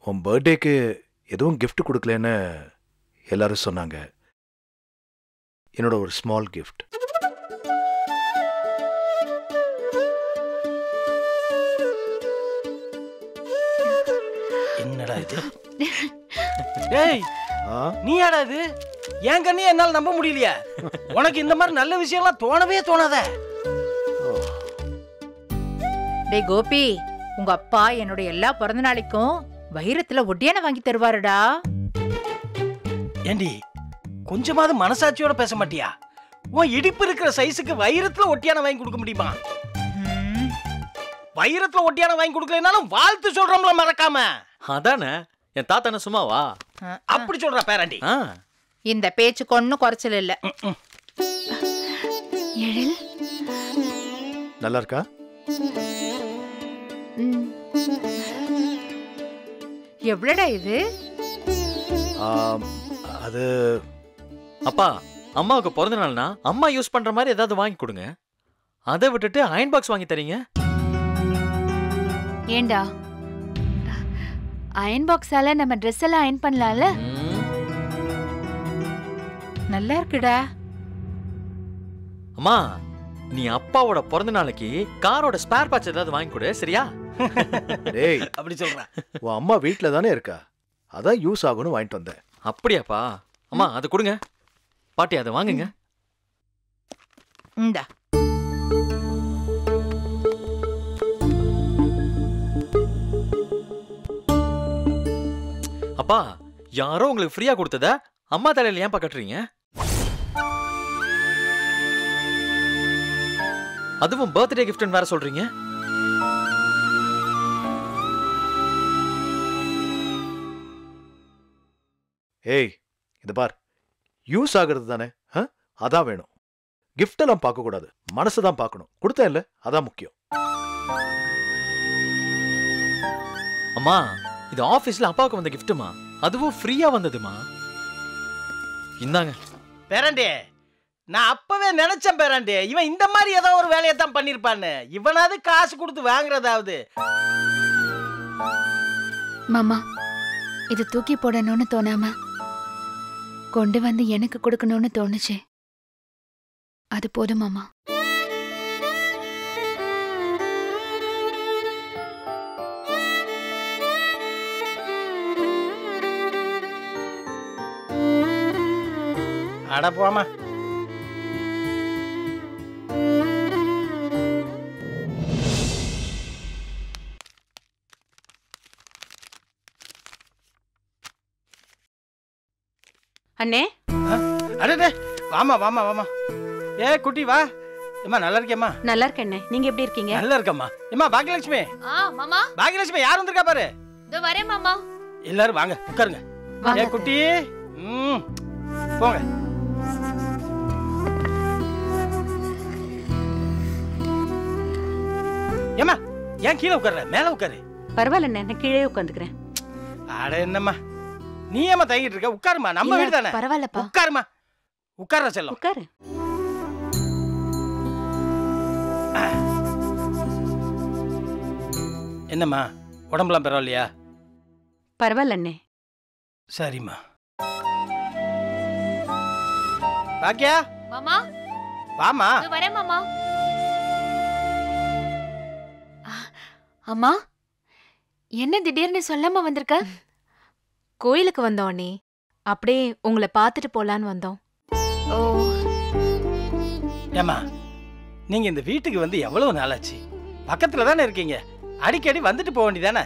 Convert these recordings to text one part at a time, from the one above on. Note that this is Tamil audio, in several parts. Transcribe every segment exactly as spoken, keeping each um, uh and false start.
உன் பர்த்டேக்கு எதுவும் கிஃப்ட் கொடுக்கலன்னு எல்லாரும் சொன்னாங்க. என்னோட ஒரு ஸ்மால் கிஃப்ட். என்னடா இது? டேய், நீ யாரா இது? என் கண்ணே என்னால நம்ப முடியலையா? உனக்கு இந்த மாதிரி நல்ல விஷயம்லாம் தோணவே தோணாத. டேய் கோபி, உங்க அப்பா என்னோட எல்லா பிறந்த நாளைக்கும் வைரத்துல ஒட்டியான வாங்கி தருவாருடா. ஏண்டி, கொஞ்சமாவது மனசாட்சியோட பேச மாட்டியா? உன் இடிப்பு இருக்கிற சைஸுக்கு வைரத்துல ஒட்டியான வாங்கி கொடுக்க முடியுமா? வைரத்துல ஒட்டியான வாங்கி கொடுக்கலனாலும் வாழ்த்து சொல்றோம்ல மறக்காம. அதானே, என் தாத்தா என்ன சும்மாவா? அப்படி சொல்ற பேராண்டி. இந்த பேச்சுக்கு ஒன்னும் குறைச்சல் இல்ல. எழில் நல்லா இருக்கா? எவ்வளடா இது? அது அப்பா, அம்மாவுக்கு பிறந்த நாள்னா அம்மா யூஸ் பண்ற மாதிரி ஏதாவது வாங்கி கொடுங்க. அதை விட்டுட்டு அயன் பாக்ஸ் வாங்கி தரீங்க. ஏண்டா, அயன் பாக்ஸால நம்ம ட்ரெஸ் எல்லாம் அயன் பண்ணலாம்ல? நல்லா இருக்குடா. அம்மா, நீ அப்பாவோட பிறந்த நாளைக்கு காரோட ஸ்பேர் பார்ட்ஸ் ஏதாவது வாங்கி கொடு, சரியா? டேய், அப்படி சொல்ற. உன் அம்மா வீட்ல தானே இருக்கா, அதான் யூஸ் ஆகும்னு வாங்கிட்டு வந்தேன். அப்படியாப்பா? அம்மா, அது கொடுங்க. பாட்டி, அதை வாங்குங்க. இந்தா. அப்பா, யாரோ உங்களுக்கு ஃப்ரீயா கொடுத்தத அம்மா தலையில ஏன் கட்டுறீங்க? அதுவும் பர்த்டே கிஃப்ட்னு வேற சொல்றீங்க. ஏய், இது பார், யூஸ் ஆகிறது தானே, அதான் வேணும். கிஃப்ட் எல்லாம் பார்க்க கூடாது, மனசுதான் பார்க்கணும். கொடுத்தேன் இல்ல, அதான் முக்கியம். அம்மா, இது ஆபீஸ்ல அப்பாவுக்கு வந்த கிஃப்ட்டுமா, அதுவும் ஃப்ரீயா வந்ததுமா. இந்தாங்க. பேராண்டி, நான் அப்பவே நினைச்சேன் பேராண்டி, இவன் இந்த மாதிரி ஏதோ ஒரு வேலையை தான் பண்ணிருப்பான்னு. இவனாவது காசு கொடுத்து வாங்குறதாவது. மாமா, இது தூக்கி போடணும்னு தோணாம கொண்டு வந்து எனக்கு கொடுக்கணும்னு தோணுச்சு. அது போதும் மாமா. அட போமா. அண்ணே, அடடே, வாமா வாமா வாமா. ஏ குட்டி வா. ஏம்மா நல்லா இருக்கேம்மா? நல்லா இருக்கேண்ணே, நீங்க எப்படி இருக்கீங்க? நல்லா இருக்கம்மா. ஏம்மா பாக்கியலட்சுமி. ஆ மாமா. பாக்கியலட்சுமி யார் வந்திருக்கா பாரு. இதோ வரேன் மாமா. எல்லாரும் வாங்க, உட்காருங்க. ஏ குட்டி, ம் போங்க. ஏம்மா, ஏன் கீழே உட்கார்ற? மேல உட்காரு. பரவாயில்லண்ணே, நான் கீழே உட்காந்துக்கிறேன். அட என்னம்மா, நீ ஏமா தங்கிட்டு இருக்க? உட்காருமா, நம்ம வீடு தானே. பரவாயில்லப்பா. உட்காருமா. உட்கார்ற செல்லம். உட்காரு. என்னம்மா, உடம்புலாம் பரவாயில்லையா? பரவாயில்லண்ணே. சரிம்மா. பாக்கியா மாமா. வாமா. இதோ வரேன் மாமா. அம்மா, என்ன திடீர்னு சொல்லாம வந்திருக்க? கோயிலுக்கு வந்தோம் நீ, அப்படியே உங்களை பார்த்துட்டு போலான்னு வந்தோம். ஓ. ஏம்மா, நீங்க இந்த வீட்டுக்கு வந்து எவ்வளவு நாளாச்சு? பக்கத்துல தானே இருக்கீங்க, அடிக்கடி வந்துட்டு போக வேண்டியதானே?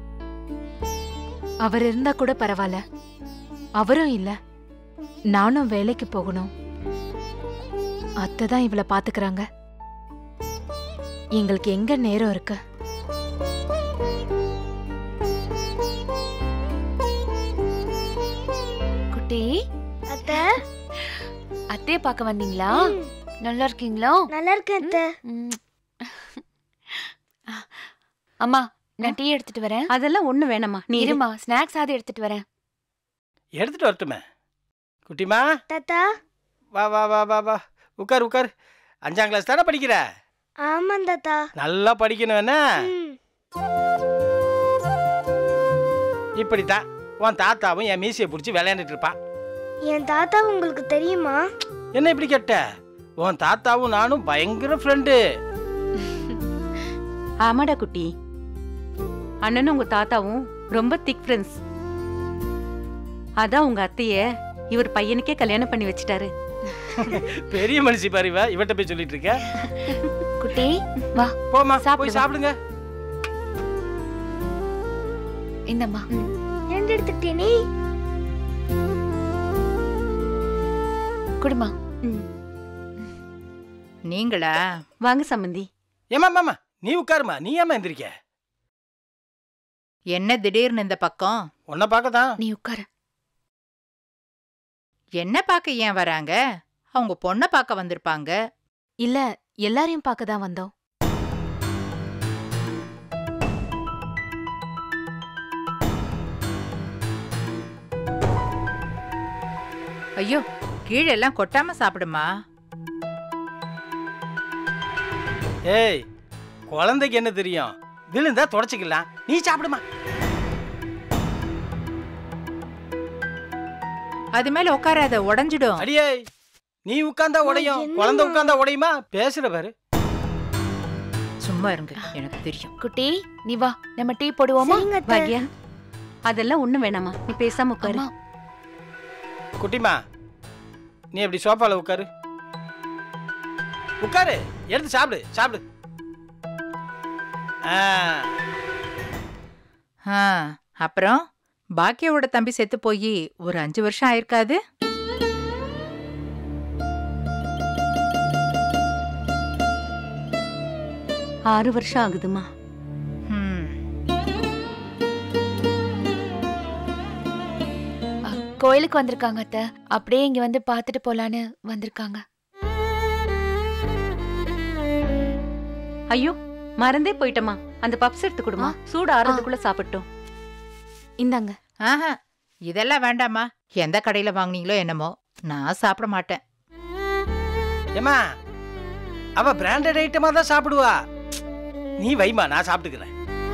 அவர் இருந்தா கூட பரவாயில்ல, அவரும் இல்ல. நானும் வேலைக்கு போகணும். அத்தை தான் இவளை பாத்துக்கிறாங்க. எங்களுக்கு எங்க நேரம் இருக்கு? குட்டி, அத்தை அத்தைய பார்க்க வந்தீங்களா? நல்லா இருக்கீங்களா? நல்லா இருக்கேன் அத்தை. அம்மா, நான் டீ எடுத்துட்டு வரேன். அதெல்லாம் ஒண்ணு வேணாமா, நீ இருமா, ஸ்நாக்ஸ் ஆதி எடுத்துட்டு வரேன். எடுத்துட்டு வரட்டுமே. குட்டிமா, தாத்தா. வா வா வா வா வா. உட்கார் உட்கார். அஞ்சாம் கிளாஸ் தானே படிக்கிற? ஆமாம் தாத்தா. நல்லா படிக்கணும் என்ன? இப்படித்தான் உன் தாத்தாவும் என் மீசையை பிடிச்சி விளையாண்டுட்டு இருப்பான். என் தாத்தா உங்களுக்கு தெரியுமா? என்ன இப்படி கேட்ட? உன் தாத்தாவும் நானும் பயங்கர ஃப்ரெண்டு. ஆமாடா குட்டி, அண்ணனும் உங்க தாத்தாவும் ரொம்ப திக் ஃப்ரெண்ட்ஸ். அதான் உங்க அத்தைய இவர் பையனுக்கே கல்யாணம் பண்ணி வச்சிட்டாரு. பெரிய மனுஷி பாரிவா, இவட்ட போய் சொல்லிட்டு இருக்க. குட்டி வா போமா, சாப்பிடு, போய் வா. சாப்பிடுங்க. இந்தம்மா. ரெண்டு எடுத்துட்டே நீ குடுமா. நீங்களா? வாங்க சம்பந்தி. ஏமா மாமா நீ உட்காருமா, நீ ஏமா எந்திரிக்க? என்ன திடீர்னு இந்த பக்கம்? உன்னை பார்க்கதான். நீ உட்காரு. என்ன பார்க்க ஏன் வராங்க? அவங்க பொண்ணை பார்க்க வந்திருப்பாங்க. இல்ல, எல்லாரையும் பார்க்க தான் வந்தோம். ஐயோ, கீழே எல்லாம் கொட்டாம சாப்பிடுமா. ஏய், குழந்தைக்கு என்ன தெரியும்? விழுந்தா தொடச்சிக்கலாம், நீ சாப்பிடுமா. அது மேல உட்காராத, உடைஞ்சிடும். அடியே, நீ உட்கார்ந்தா உடையும், குழந்தை உட்கார்ந்தா உடையுமா? பேசுற பாரு. சும்மா இருங்க, எனக்கு தெரியும். குட்டி நீ வா, நம்ம டீ போடுவோமா? சரிங்க அத்தை. பாக்யா, அதெல்லாம் ஒண்ணும் வேணாமா, நீ பேசாம உட்காரு. அம்மா, குட்டிமா, நீ அப்படி சோஃபால உட்காரு. உட்காரு, எடுத்து சாப்பிடு, சாப்பிடு. ஆ, ஆ, அப்புறம் பாக்கியாவோட தம்பி செத்து போய் ஒரு அஞ்சு வருஷம் ஆயிருக்காது? ஆறு வருஷம் ஆகுதுமா. ம், அ, கோயிலுக்கு வந்திருக்காங்க அத்தை. அப்படியே இங்க வந்து பார்த்துட்டு போலான்னு வந்திருக்காங்க. ஐயோ, மறந்தே போயிட்டமா. அந்த பப்ஸ் எடுத்து கொடுமா, சூடு ஆறதுக்குள்ள சாப்பிட்டோம். இந்தாங்க. ஆஹா, இதெல்லாம் வேண்டாமா. எந்த கடையில வாங்குனீங்களோ என்னமோ, நான் சாப்பிட மாட்டேன். ஏமா, அவ பிராண்டட் ஐட்டமா தான் சாப்பிடுவா. நீ வைமா, நான் சாப்பிட்டுக்கிறேன்.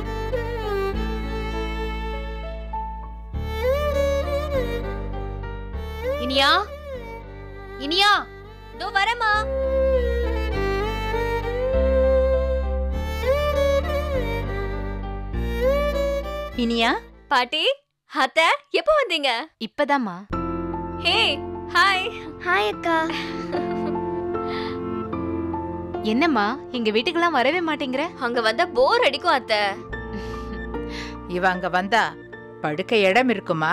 இனியா, இனியா, இதோ வரமா. இனியா, பாட்டி, அத்தை, எப்போ வந்தீங்க? இப்பதாம்மா. ஹே, ஹாய். ஹாய் அக்கா. என்னம்மா, எங்க வீட்டுக்கெல்லாம் வரவே மாட்டேங்கிற? அங்க வந்தா போர் அடிக்கும் அத்தை. இவ அங்க வந்தா படுக்க இடம் இருக்குமா?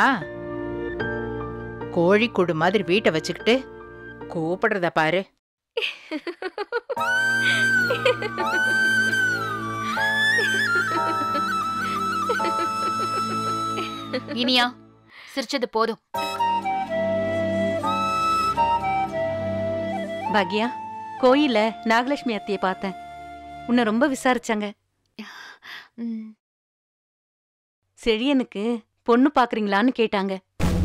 கோழி கூடு மாதிரி வீட்டை வச்சுக்கிட்டு கூப்பிடுறத பாரு. இனியா, சிரிச்சது போதும். பாக்யா, கோயில்ல நாகலட்சுமி அத்தைய பார்த்தேன். உன்னை ரொம்ப விசாரிச்சாங்க. ம், செழியனுக்கு பொண்ணு பாக்குறீங்களான்னு கேட்டாங்க.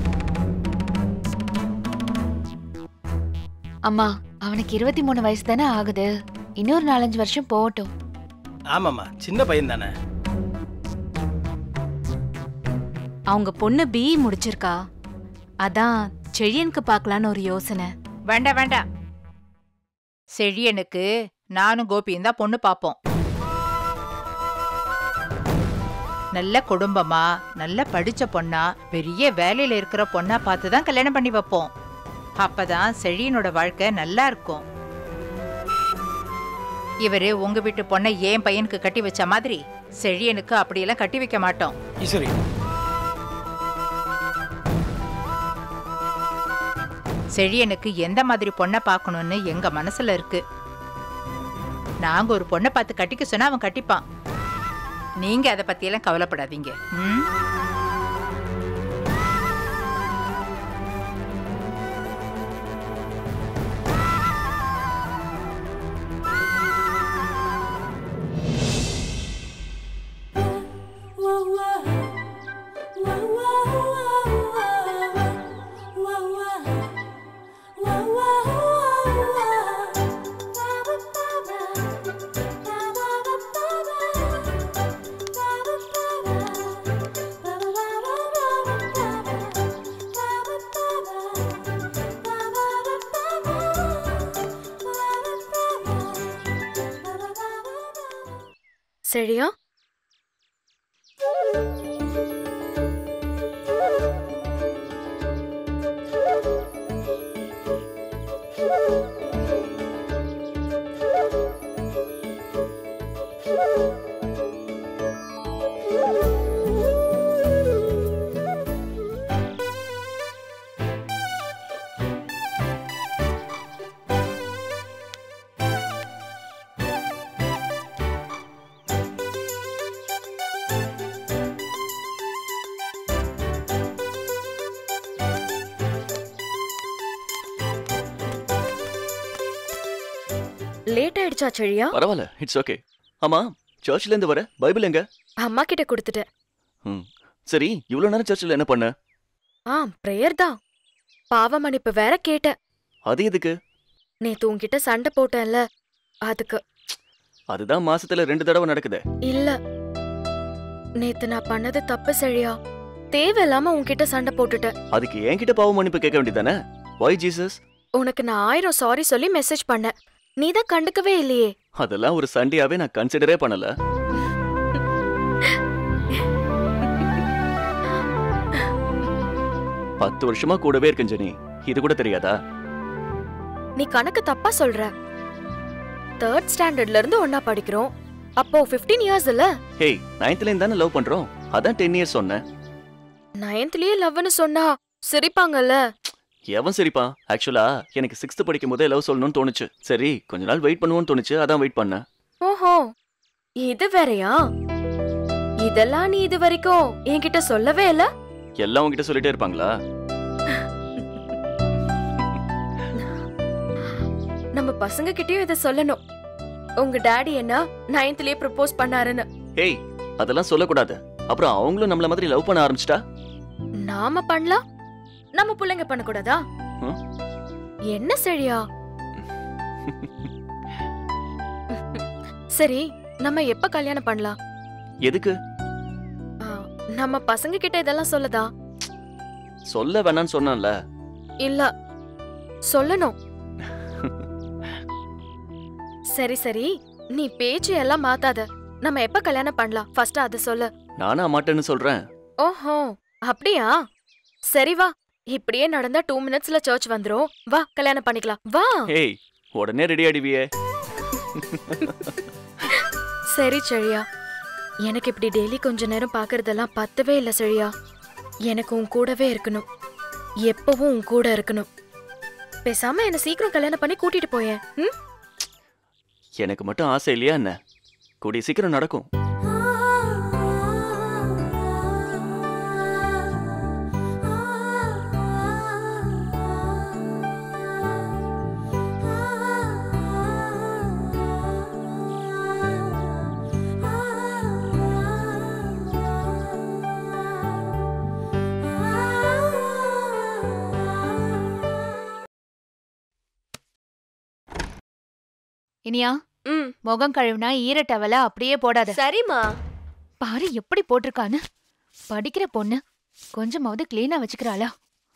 அம்மா, அவனுக்கு இருபத்தி மூணு வயசு தானே ஆகுது. இன்னொரு நாலஞ்சு வருஷம் போகட்டும். ஆமாம்மா, சின்ன பையன் தானே. அவங்க பொண்ணு பிஇ முடிச்சிருக்கா. அதான் செழியனுக்கு பார்க்கலான்னு ஒரு யோசனை. வேண்டாம் வேண்டாம். செழியனுக்கு நானும் கோபியும் தான் பொண்ணு பார்ப்போம். நல்ல குடும்பமா, நல்ல படிச்ச பொண்ணா, பெரிய வேலையில இருக்கிற பொண்ணா பார்த்து தான் கல்யாணம் பண்ணி வைப்போம். அப்பதான் செழியனோட வாழ்க்கை நல்லா இருக்கும். இவரு உங்க வீட்டு பொண்ணை ஏன் பையனுக்கு கட்டி வச்ச மாதிரி செழியனுக்கு அப்படியெல்லாம் கட்டி வைக்க மாட்டோம். ஈஸ்வரி, செழியனுக்கு எந்த மாதிரி பொண்ணை பார்க்கணும்னு எங்க மனசுல இருக்கு. நாங்க ஒரு பொண்ணை பார்த்து கட்டிக்க சொன்னா அவன் கட்டிப்பான். நீங்க அதை பத்தியெல்லாம் கவலைப்படாதீங்க. ம்? சரியா? லேட் ஆயிடுச்சா செழியா? பரவாயில்ல, இட்ஸ் ஓகே. ஆமா, சர்ச்ல இருந்து வர பைபிள் எங்க? அம்மா கிட்ட கொடுத்துட்டேன். ம் சரி, இவ்வளவு நேரம் சர்ச்சில் என்ன பண்ண? ஆ, பிரேயர் தான். பாவ மன்னிப்பு வேற கேட்டேன். அது எதுக்கு? நேத்து உன்கிட்ட சண்டை போட்டேன்ல, அதுக்கு. அதுதான் மாசத்துல ரெண்டு தடவை நடக்குது. இல்ல, நேத்து நான் பண்ணது தப்பு செழியா. தேவையில்லாம உன்கிட்ட சண்டை போட்டுட்டேன். அதுக்கு என்கிட்ட பாவ மன்னிப்பு கேட்க வேண்டியதானே? Why Jesus? உனக்கு நான் ஆயிரம் சாரி சொல்லி மெசேஜ் பண்ணேன், நீ தான் கண்டுக்கவே இல்லையே. அதெல்லாம் ஒரு சண்டையாவே நான் கன்சிடரே பண்ணல. பத்து வருஷமா கூடவே இருக்கேன் ஜெனி, இது கூட தெரியாதா? நீ கணக்கு தப்பா சொல்ற. தேர்ட் ஸ்டாண்டர்ட்ல இருந்து ஒன்னா படிக்கிறோம், அப்போ பதினைந்து இயர்ஸ் இல்ல? ஹேய், நைன்த்ல இருந்து தானே லவ் பண்றோம், அதான் பத்து இயர்ஸ் சொன்னேன். நைன்த்லயே லவ்னு சொன்னா சிரிப்பாங்கல்ல. எவன் சரிப்பா? ஆக்சுவலா எனக்கு சிக்ஸ்த் படிக்கும் போதே லவ் சொல்லணும்னு தோணுச்சு. சரி, கொஞ்ச நாள் வெயிட் பண்ணுவோம்னு தோணுச்சு, அதான் வெயிட் பண்ணேன். ஓஹோ, இது வேறயா? இதெல்லாம் நீ இது வரைக்கும் என்கிட்ட சொல்லவே இல்ல. எல்லாம் உன்கிட்ட சொல்லிட்டே இருப்பாங்களா? நம்ம பசங்க கிட்டயும் இத சொல்லணும். உங்க டாடி என்ன நைன்த்லயே ப்ரப்போஸ் பண்ணாருன்னு. ஹேய், அதெல்லாம் சொல்லக்கூடாது. அப்புறம் அவங்களும் நம்மள மாதிரி லவ் பண்ண ஆரம்பிச்சிட்டா? நாம பண்ணலாம், நம்ம பிள்ளைங்க பண்ணக்கூடாதா? என்ன செழியா? சரி, நம்ம எப்ப கல்யாணம் பண்ணலாம்? எதுக்கு? நம்ம பசங்க கிட்ட இதெல்லாம் சொல்லதா? சொல்ல வேணான்னு சொன்னேன்ல. இல்ல, சொல்லணும். சரி சரி, நீ பேச்சு எல்லாம் மாத்தாத. நம்ம எப்ப கல்யாணம் பண்ணலாம் ஃபர்ஸ்ட் அத சொல்லு. நானா மாட்டேன்னு சொல்றேன். ஓஹோ, அப்படியா? சரி வா, இப்படியே நடந்தா டூ மினிட்ஸ்ல சர்ச் வந்துரும். வா, கல்யாணம் பண்ணிக்கலாம் வா. ஏய், உடனே ரெடி ஆடிவியே. சரி செழியா, எனக்கு இப்படி டெய்லி கொஞ்ச நேரம் பாக்குறதெல்லாம் பத்தவே இல்ல செழியா. எனக்கு உன் கூடவே இருக்கணும், எப்பவும் உன் கூட இருக்கணும். பேசாம என்ன சீக்கிரம் கல்யாணம் பண்ணி கூட்டிட்டு போயேன். எனக்கு மட்டும் ஆசை இல்லையா என்ன? கூடிய சீக்கிரம் நடக்கும். இனியா, ம், முகம் கழுவினா ஈர டவல அப்படியே போடாத. சரிம்மா. பாரு எப்படி போட்டிருக்கான்னு. படிக்கிற பொண்ணு கொஞ்சமாவது கிளீனா வச்சுக்கிறாளா?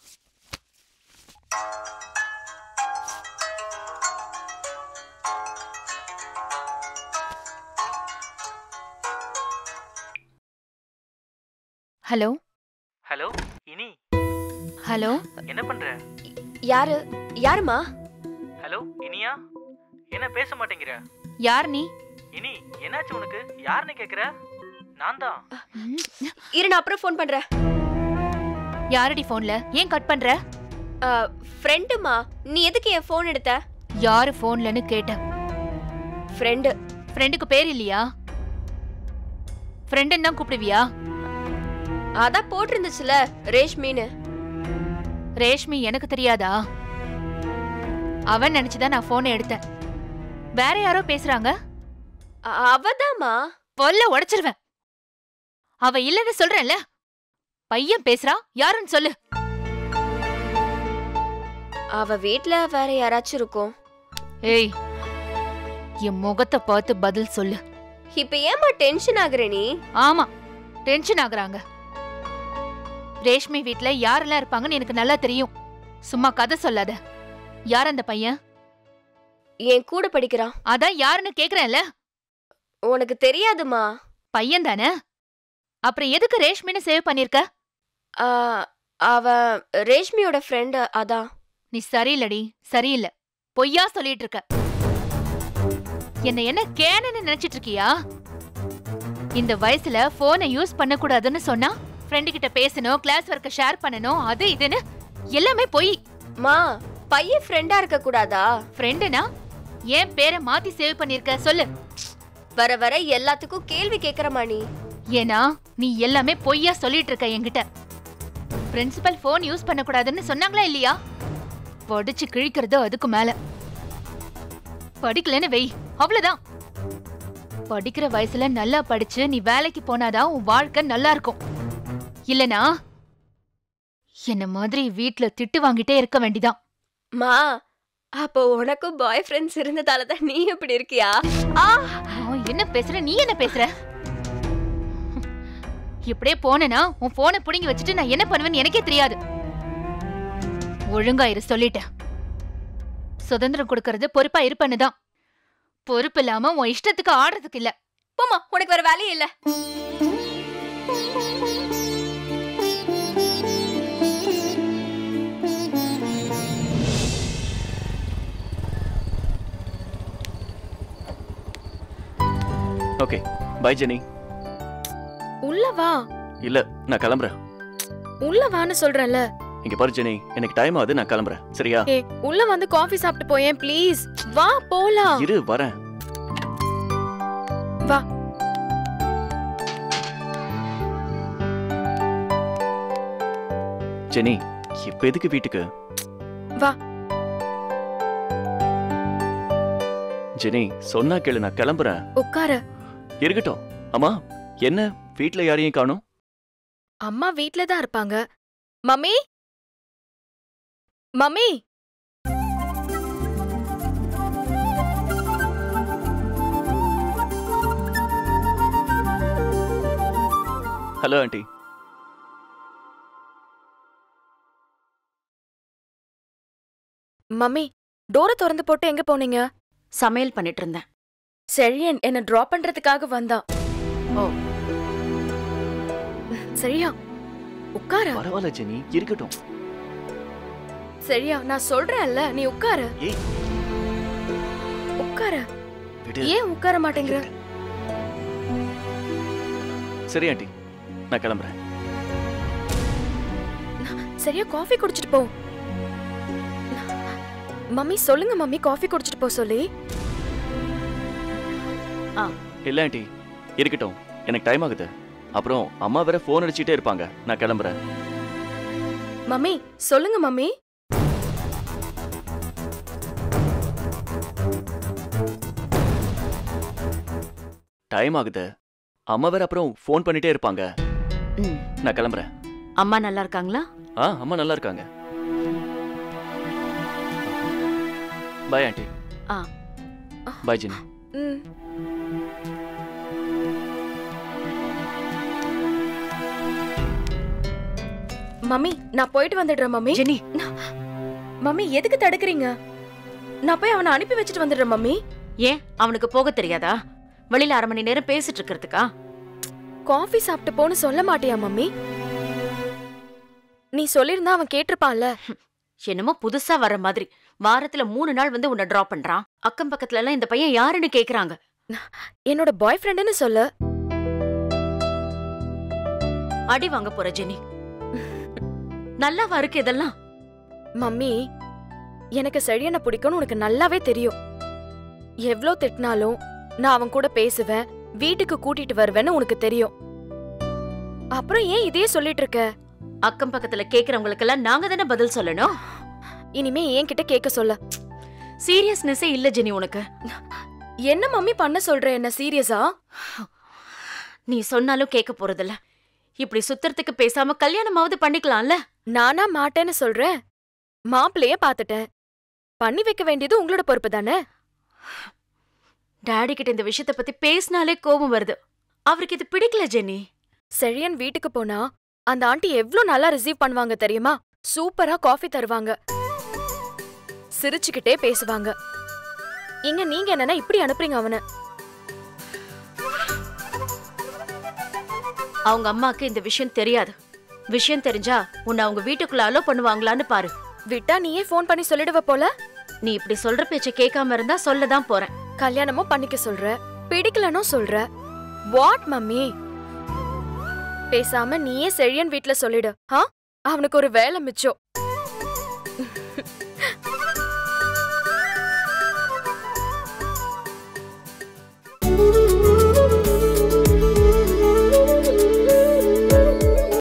ஹலோ ஹலோ இனி, ஹலோ, என்ன பண்ற? யாரு யாருமா? ஹலோ இனியா, என்ன பேச மாட்டேங்கிற? யார் நீ? இனி என்னாச்சு உனக்கு? யாருன்னு கேக்குற? நான் தான். இரு, நான் அப்புறம் ஃபோன் பண்றேன். யாரடி போன்ல? ஏன் கட் பண்ற? ஃப்ரெண்டுமா. நீ எதுக்கு என் ஃபோன் எடுத்த? யாரு போன்லன்னு கேட்டேன். ஃப்ரெண்டு. ஃப்ரெண்டுக்கு பேர் இல்லையா? ஃப்ரெண்டுன்னு தான் கூப்பிடுவியா? அதான் போட்டிருந்துச்சுல ரேஷ்மின்னு. ரேஷ்மி எனக்கு தெரியாதா? அவன் நினைச்சுதான் நான் போனை எடுத்தேன். வேற யாரோ பேசுறாங்க. அவதாமா. பொல்ல உடைச்சிருவேன். அவ இல்லன்னு சொல்றேன்ல. பையன் பேசுறா, யாருன்னு சொல்லு. அவ வீட்ல வேற யாராச்சும் இருக்கும். ஏய், என் முகத்தை பார்த்து பதில் சொல்லு. இப்ப ஏமா டென்ஷன் ஆகுற நீ? ஆமா, டென்ஷன் ஆகுறாங்க. ரேஷ்மி வீட்ல யாரெல்லாம் இருப்பாங்கன்னு எனக்கு நல்லா தெரியும். சும்மா கதை சொல்லாத. யார் அந்த பையன்? என் கூட படிக்கிறான். அதான் யாருன்னு கேக்குறேன்ல. உனக்கு தெரியாதுமா. பையன் தானே, அப்புறம் எதுக்கு ரேஷ்மின்னு சேவ் பண்ணிருக்க? ஆ, அவ ரேஷ்மியோட ஃப்ரெண்ட். அதான். நீ சரியில்லடி, சரியில்லை. பொய்யா சொல்லிட்டு இருக்க. என்ன என்ன கேனன்னு நினைச்சிட்டு இருக்கியா? இந்த வயசுல போனை யூஸ் பண்ண கூடாதுன்னு சொன்னா ஃப்ரெண்டு கிட்ட பேசணும், கிளாஸ் ஒர்க்க ஷேர் பண்ணணும், அது இதுன்னு எல்லாமே பொய். மா, பையன் ஃப்ரெண்டா இருக்க கூடாதா? ஃப்ரெண்டுனா ஏன் பேரை மாத்தி சேவ் பண்ணிருக்க சொல்லு. வர வர எல்லாத்துக்கும் கேள்வி கேக்குறமா நீ. ஏன்னா நீ எல்லாமே பொய்யா சொல்லிட்டு இருக்க என்கிட்ட. பிரின்சிபல் போன் யூஸ் பண்ண கூடாதுன்னு சொன்னாங்களா இல்லையா? படிச்சு கிழிக்கிறது அதுக்கு மேல. படிக்கலன்னு வெய், அவ்வளவுதான். படிக்கிற வயசுல நல்லா படிச்சு நீ வேலைக்கு போனாதான் உன் வாழ்க்கை நல்லா இருக்கும். இல்லனா என்ன மாதிரி வீட்ல திட்டு வாங்கிட்டே இருக்க வேண்டிதான். மா, அப்போ உனக்கும் பாய் ஃப்ரெண்ட்ஸ் இருந்ததால தான் நீ இப்படி இருக்கியா? ஆ, என்ன பேசுற நீ? என்ன பேசுற? இப்படியே போனேனா உன் போனை புடுங்கி வச்சுட்டு நான் என்ன பண்ணுவேன்னு எனக்கே தெரியாது. ஒழுங்காயிரு சொல்லிட்டேன். சுதந்திரம் கொடுக்கறது பொறுப்பா இருப்பேன்னுதான். பொறுப்பு இல்லாம உன் இஷ்டத்துக்கு ஆடுறதுக்கு இல்ல. போமா, உனக்கு வேற வேலையே இல்ல. Okay, bye Jenny. உள்ள வா. இல்ல, நான் கிளம்புறேன். உள்ள வான்னு சொல்றேன்ல. இங்க பாரு ஜெனி, எனக்கு டைம் ஆகுது, நான் கிளம்புறேன். சரியா? ஏ, உள்ள வந்து காஃபி சாப்பிட்டு போயேன் ப்ளீஸ். வா போலாம். இரு, வரேன். வா. ஜெனி, இப்ப எதுக்கு வீட்டுக்கு? வா. ஜெனி, சொன்னா கேளு, நான் கிளம்புறேன். உட்காரு. இருக்கட்டும். அம்மா, என்ன வீட்ல யாரையும் காணோம்? அம்மா வீட்ல தான் இருப்பாங்க. Mummy, mummy. Hello aunty. Mummy, டோரை திறந்து போட்டு எங்க போனீங்க? சமையல் பண்ணிட்டு இருந்தேன். செழியன் என்ன டிராப் பண்றதுக்காக வந்தான். ஓ, சரியா? உட்காரு. பரவாயில்ல ஜெனி, இருக்கட்டும். சரியா, நான் சொல்றேன்ல, நீ உட்காரு. ஏய், உட்காரு. விடு. ஏன் உட்கார மாட்டேங்கிற? சரி ஆண்டி, நான் கிளம்புறேன். சரியா, காஃபி குடிச்சிட்டு போ. மம்மி சொல்லுங்க மம்மி, காஃபி குடிச்சிட்டு போ சொல்லி. ஆ, இல்ல ஆண்டி, இருக்கட்டும். எனக்கு டைம் ஆகுது. அப்புறம் அம்மா வேற போன் அடிச்சிட்டே இருப்பாங்க. நான் கிளம்புறேன். மம்மி சொல்லுங்க மம்மி. டைம் ஆகுது. அம்மா வேற அப்புறம் போன் பண்ணிட்டே இருப்பாங்க. ம். நான் கிளம்புறேன். அம்மா நல்லா இருக்காங்களா? ஆ, அம்மா நல்லா இருக்காங்க. Bye aunty. ஆ, பாய் ஜெனி. ம். மம்மி நான் போயிட்டு வந்துடுறேன் மம்மி. ஜெனி. மம்மி எதுக்கு தடுக்கிறீங்க? நான் போய் அவனை அனுப்பி வச்சுட்டு வந்துடுறேன் மம்மி. ஏன் அவனுக்கு போக தெரியாதா? வெளியில அரை மணி நேரம் பேசிட்டு இருக்கிறதுக்கா? காஃபி சாப்பிட்டு போன்னு சொல்ல மாட்டியா மம்மி? நீ சொல்லிருந்தா அவன் கேட்டிருப்பான்ல. என்னமோ புதுசா வர மாதிரி வாரத்துல மூணு நாள் வந்து உன்னை டிராப் பண்றான். அக்கம் பக்கத்துல எல்லாம் இந்த பையன் யாருன்னு கேக்குறாங்க. என்னோட பாய் ஃப்ரெண்டுன்னு சொல்லு. அடி வாங்க போற ஜெனி. நல்லாவா இருக்கு இதெல்லாம்? மம்மி எனக்கு செழியனை பிடிக்கும்னு உனக்கு நல்லாவே தெரியும். எவ்ளோ திட்டினாலும் நான் அவன் கூட பேசுவேன், வீட்டுக்கு கூட்டிட்டு வருவேன்னு உனக்கு தெரியும். அப்புறம் ஏன் இதே சொல்லிட்டு இருக்க? அக்கம் பக்கத்துல கேக்குறவங்களுக்கு எல்லாம் நாங்க தானே பதில் சொல்லணும். இனிமே என்கிட்ட கேட்க சொல்ல. சீரியஸ்னஸே இல்ல ஜெனி உனக்கு. என்ன மம்மி பண்ண சொல்ற? என்ன சீரியஸா? நீ சொன்னாலும் கேட்க போறதில்ல. இப்படி சுத்தறதுக்கு பேசாம கல்யாணமாவது பண்ணிக்கலாம்ல. நானா மாட்டேன்னு சொல்றேன். மாப்பிள்ளைய பாத்துட்டேன். பண்ணி வைக்க வேண்டியது உங்களோட பொறுப்பு தானே. டாடி கிட்ட இந்த விஷயத்த பத்தி பேசினாலே கோபம் வருது. அவருக்கு இது பிடிக்கல ஜெனி. செழியன் வீட்டுக்கு போனா அந்த ஆண்டி எவ்ளோ நல்லா ரிசீவ் பண்ணுவாங்க தெரியுமா? சூப்பரா காஃபி தருவாங்க, சிரிச்சுக்கிட்டே பேசுவாங்க. இங்க நீங்க என்னன்னா இப்படி அனுப்புறீங்க அவனை? அவங்க அம்மாக்கு இந்த விஷயம் தெரியாது. விஷயம் தெரிஞ்சா உன்னை அவங்க வீட்டுக்குள்ள அலோ பண்ணுவாங்களான்னு பாரு. விட்டா நீயே ஃபோன் பண்ணி சொல்லிடுவ போல. நீ இப்படி சொல்ற பேச்ச கேட்காம இருந்தா சொல்லதான் போறேன். கல்யாணமும் பண்ணிக்க சொல்ற, பிடிக்கலன்னு சொல்ற. What mummy? பேசாம நீயே செழியன் வீட்ல சொல்லிடு. ஆ, அவனுக்கு ஒரு வேலை மிச்சம்.